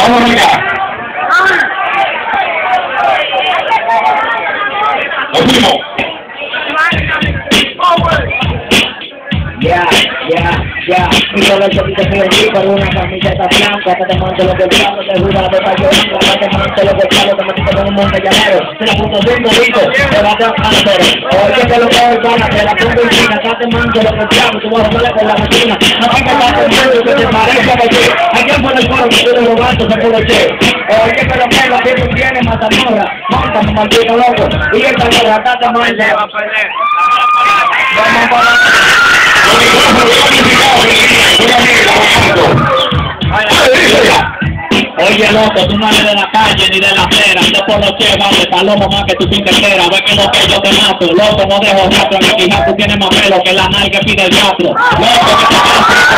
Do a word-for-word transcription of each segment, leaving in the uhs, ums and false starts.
Vamos allá. Lo mismo. Ya, ya, ya, y solo el que te pide por una camiseta blanca, que te monte lo que el diablo te jura de fallo, que te monte lo que el diablo te monte con un monte llanero, te la punto bien bonito, te va a dar cáncer, oye que lo que es gana, te la punto en china, que te monte lo que el diablo, tú vas a salir con la vecina, no te quedas con el que te parece a ti, ¿a quién fue el coro que tú le robaste, se puede ser? Oye que lo que es lo que tú tienes, Matamorra, monta, maldito loco, y esta morra, acá te monte, vamos para Oye, loco, tú no eres de la calle ni de la acera. Yo por los che, vale, palomo más que tu finca entera. Ve que lo que yo te mato, loco, no dejo rastro. En mi hija tú tienes más pelo que la nalga que pide el teatro. Loco, que te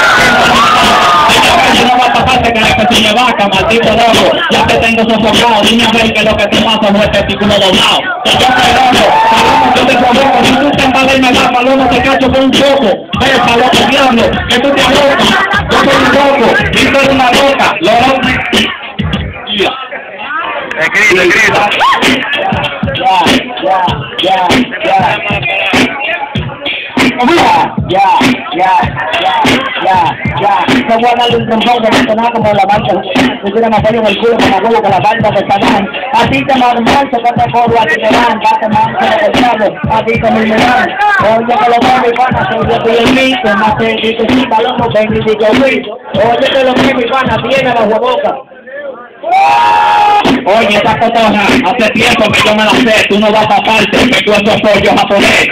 pasa. No va a pasarte que la que se me vaca, maldito loco. Ya te tengo sofocado. Dime a ver que lo que te pasa no es testículo doblado. Yo te loco, palomo, yo te provoco. Si tú te embales y me das, palomo, te cacho con un choco. Ves, palomo, diablo, que tú te alocas. Yo soy un loco, y soy una loca. Loco. Escrito, escrito. Ya, ya, ya, ya. Ya, ya, ya, ya, ya. No voy a darle un trompón que no sonaba como la marcha. Me tiene más pelo en el culo como abuelo que la falda de Sadán. Así te mando muerto que te corro, así te dan. Date mancho de pescado, así te murmuran. Oye que lo veo mi pana, soy yo y el mito. Más que dice sí, palomo, ven y dice oye. Oye que lo veo mi pana, tiene la boca. Oye, esa cotorra, hace tiempo que yo me la sé, tú no vas a parte, que tú esos pollos japonés.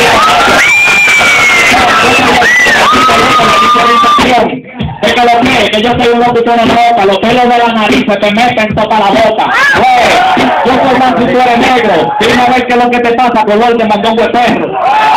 Es que lo que, que yo soy un locutor en ropa, los pelos de la nariz se te meten toda la boca. Oye, yo soy más si tú eres negro, dime a ver qué es lo que te pasa, color de mandongo de perro.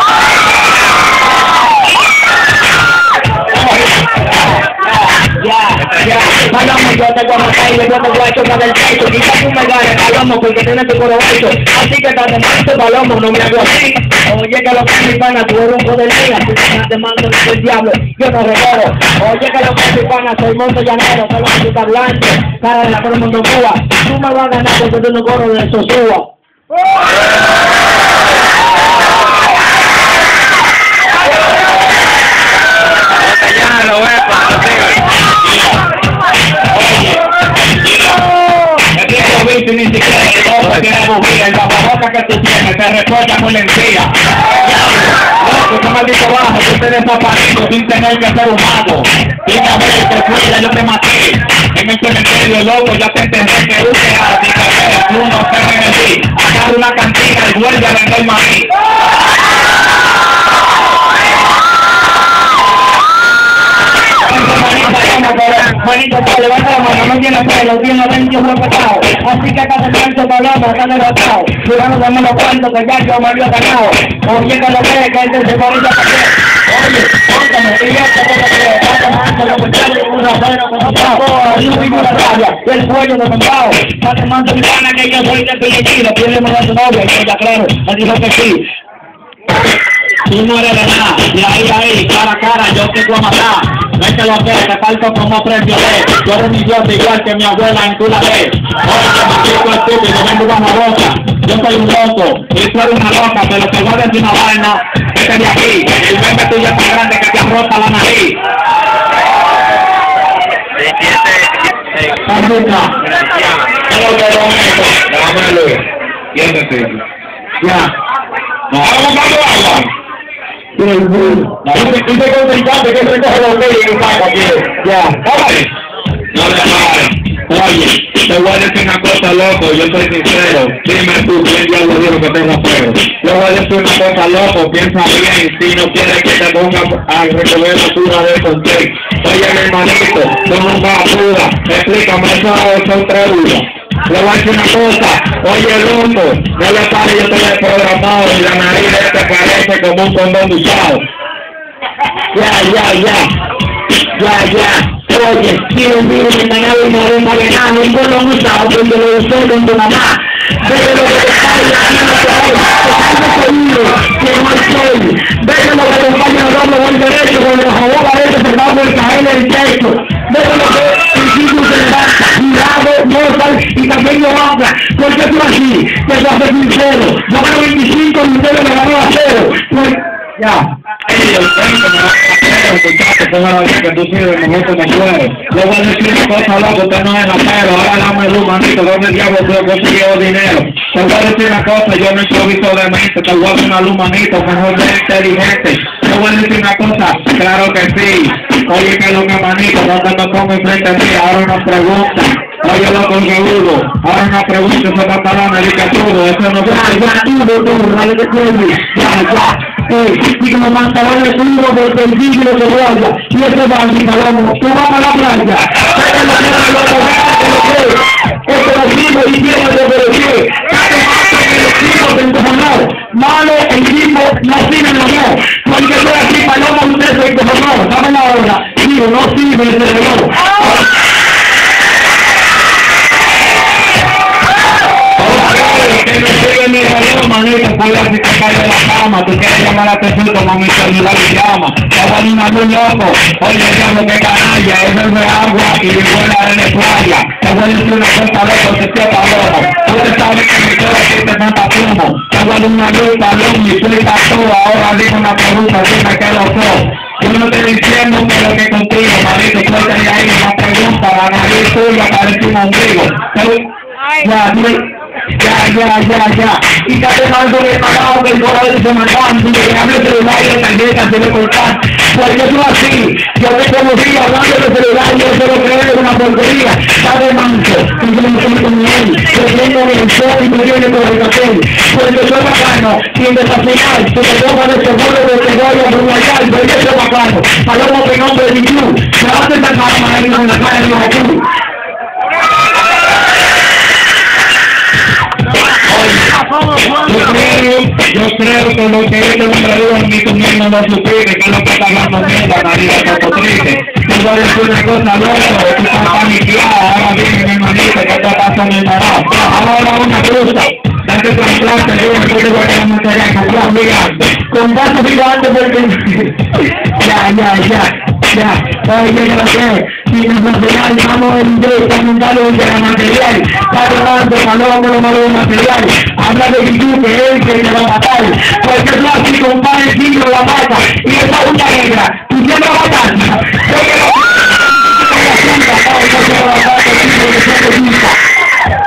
Ya, ya, vayamos, yo te voy a matar y yo te voy a chocar del techo. Quizás tú me ganes, palomo, porque tienes tu coro hecho. Así que te mando, palomo, no me hago así. Oye, que lo que es mi pana, tú eres un poder mía. Tú te mando el diablo, yo no regalo. Oye, que lo que es mi pana, soy monte llanero. Que lo que tú estás hablando, cara de la todo el mundo Cuba. Tú me vas a ganar porque tú no coro de Sosúa. Ni siquiera el ojo tiene bujía, el tapaboca que tú tienes te recuerda con la encía. Loco, ese maldito bajo, tú te desapareces sin tener que ser humano. Dime a ver que te cuida, yo te maté. En el cementerio, loco, ya te enterré que use a ti, que tú no te renecí. Agarra una cantina y vuelve a vender maní. Manito, te levanta la mano, no tiene pelo, tiene veinte respetado. Así que acá se piensa paloma, acá derrotado. Jurando dame los cuentos que ya yo me había ganado. Oye, que lo que que este se bonita para qué. Oye, póntame, y este que te cree. Date manto, lo que sale, un rapero con otro. Y un figura rabia, y el cuello de mandado. Date manto, mi pana, que yo soy de Pilichino. Pídeme de tu novia, y ella, claro, me dijo que sí. Tú no eres de nada, de ahí a ahí, cara a cara, yo te voy a matar. No es que lo que te falto como premio de. Yo eres un idiota igual que mi abuela en tu la vez. Oye, que me chico estúpido, vengo a una boca. Yo soy un loco, y tú eres una loca, pero te voy a decir una vaina, vete de aquí. El bebé tuyo es tan grande que te arrota la nariz. Pajuca, ¿qué lo que lo meto? Dámelo, siéntete. Ya. No, vamos a agua. Y el burro. Y te concentraste que se coge los medios y saca aquí. Ya. Óvale. No le mames. Oye, te voy a decir una cosa, loco, yo soy sincero. Dime tú, ¿quién diablo dijo que tengo feo? Yo voy a decir una cosa, loco, piensa bien, si no quieres que te ponga a recoger basura del contexto. Oye, mi hermanito, tú nunca apuras, explícame eso, son tres dudas. Le voy a decir una cosa, oye loco, no le pares, yo te lo he programado y la nariz de este parece como un condón usado. Ya, ya, ya. Ya, ya. Oye, si un virus me ganado y me haré más ganado, un bolón usado donde lo usó donde mamá. Vete lo que te sale, aquí no te hay, te salgo seguro, que no hay soy. Vete lo que te acompaña a darle buen derecho, con los jabones a veces se va a caer en el techo. Vete lo que el sitio se levanta, cosas y también yo otra. ¿Por qué tú así? Te voy a ser sincero. Yo gano veinticinco y ustedes me ganó a cero. Pues, ya. Ellos tengo que me van a hacer, muchachos, pongan la vida que tú sirves, me gusta, me puedes. Le voy a decir una cosa, loco, usted no es rapero, ahora dame luz, manito, ¿dónde diablos tú he conseguido dinero? Te voy a decir una cosa, yo no improviso de mente, te voy a dar una luz, manito, mejor de inteligente. Te voy a decir una cosa, claro que sí. Oye, que lo que manito, ¿dónde me pongo enfrente a mí? Ahora una pregunta. Oye, loco, que hubo. Ahora una pregunta, esos pantalones, dice todo, eso no Ya, ya, tú, tú, dale que tú, ya, ya. Eh, y como pantalones tuyos del del siglo que vaya, y ese pantalón, tú vas a la playa, sácalo, sácalo, sácalo, esto lo sigo diciendo de que el equipo malo, el equipo no sirve el reloj, porque yo aquí paloma usted se encojonó, dame la hora, digo, no sirve el reloj. Que me sigue mi reloj, manito, puede así que cae de la cama, tú quieres llamar la atención, toma mi celular y llama, estaba en una luz loco, oye, llamo que canalla, es el de agua y mi buena en la playa, te voy a decir una cosa loco, que te está loco, tú sabes que mi cara aquí te falta plomo, te voy a dar una luz, talón, y explica todo, ahora digo una pregunta, dime qué lo soy. Yo no estoy diciendo que lo que contigo, manito, suéltale ahí una pregunta, la nariz tuya parece un ombligo, ya, dime. Ya, ya, ya, ya. Y que hace algo de pagado que el corazón se matan, y que hable celular y de tarjeta se le cortan. Porque tú así, yo te conocí hablando de celular y yo se lo creo de una porquería. Sabe manso, que yo no estoy con él, que tengo el sol y me viene por el papel. Porque soy bacano, y en desafinar, que te toca de seguro de que voy a brunallar, porque yo soy bacano. Palomo que nombre de tú, se va a hacer tan mal, manito, en la cara de los aquí. Yo creo, yo creo que lo que este hombre dijo en mi comienzo no supiste, que es lo que está hablando mierda, María Cocotrite. Te voy a decir una cosa, loco, tú estás paniqueado, ahora viene mi hermanito, que te pasa en el embarazo. Ahora una cosa, date trasplante, yo no te voy a dar una tarea, con gigante. Con paso gigante porque... Ya, ya, ya. Ya, oye, yo no sé, si nos material, vamos en inglés, estamos en valor de la material, está tomando, paloma, lo malo material, habla de YouTube, que es el que le va a matar, porque tú así, compadre, siglo la mata, y esa una negra, tú siempre vas a matar.